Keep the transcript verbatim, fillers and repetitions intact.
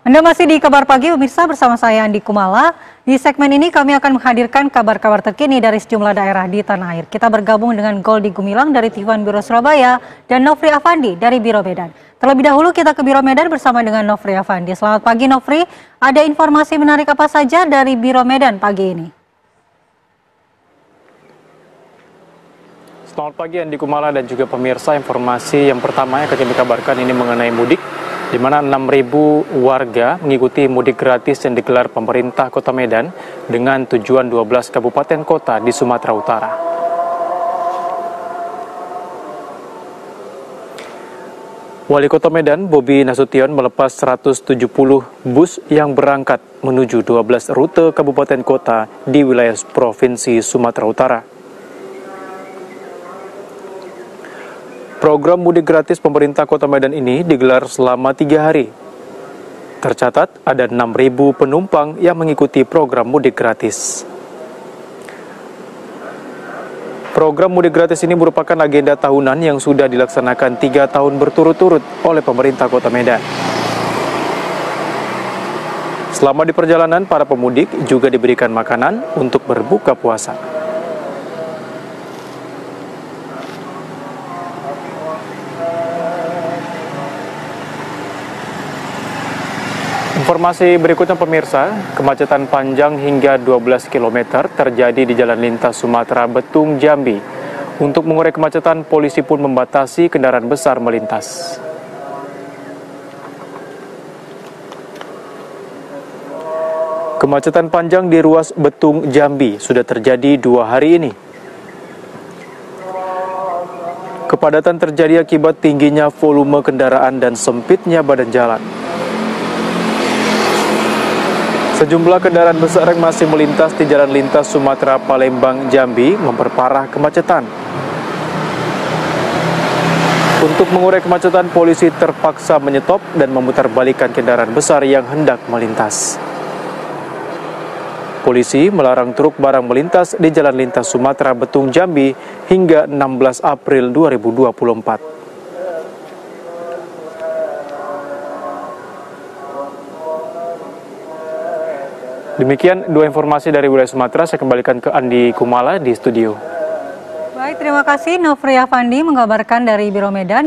Anda masih di Kabar Pagi, pemirsa, bersama saya Andi Kumala. Di segmen ini kami akan menghadirkan kabar-kabar terkini dari sejumlah daerah di tanah air. Kita bergabung dengan Goldi Gumilang dari T satu Biro Surabaya dan Nofri Afandi dari Biro Medan. Terlebih dahulu kita ke Biro Medan bersama dengan Nofri Afandi. Selamat pagi Nofri, ada informasi menarik apa saja dari Biro Medan pagi ini? Selamat pagi Andi Kumala dan juga pemirsa. Informasi yang pertama yang akan kami kabarkan ini mengenai mudik, di mana enam ribu warga mengikuti mudik gratis yang digelar pemerintah Kota Medan dengan tujuan dua belas kabupaten kota di Sumatera Utara. Wali Kota Medan, Bobi Nasution, melepas seratus tujuh puluh bus yang berangkat menuju dua belas rute kabupaten kota di wilayah Provinsi Sumatera Utara. Program mudik gratis pemerintah Kota Medan ini digelar selama tiga hari. Tercatat ada enam ribu penumpang yang mengikuti program mudik gratis. Program mudik gratis ini merupakan agenda tahunan yang sudah dilaksanakan tiga tahun berturut-turut oleh pemerintah Kota Medan. Selama di perjalanan, para pemudik juga diberikan makanan untuk berbuka puasa. Informasi berikutnya pemirsa, kemacetan panjang hingga dua belas kilometer terjadi di Jalan Lintas Sumatera Betung Jambi. Untuk mengurai kemacetan, polisi pun membatasi kendaraan besar melintas. Kemacetan panjang di ruas Betung Jambi sudah terjadi dua hari ini. Kepadatan terjadi akibat tingginya volume kendaraan dan sempitnya badan jalan. Sejumlah kendaraan besar yang masih melintas di Jalan Lintas Sumatera Palembang Jambi memperparah kemacetan. Untuk mengurai kemacetan, polisi terpaksa menyetop dan memutarbalikkan kendaraan besar yang hendak melintas. Polisi melarang truk barang melintas di Jalan Lintas Sumatera Betung Jambi hingga enam belas April dua ribu dua puluh empat. Demikian dua informasi dari wilayah Sumatera, saya kembalikan ke Andi Kumala di studio. Baik, terima kasih Nofri Afandi mengabarkan dari Biro Medan.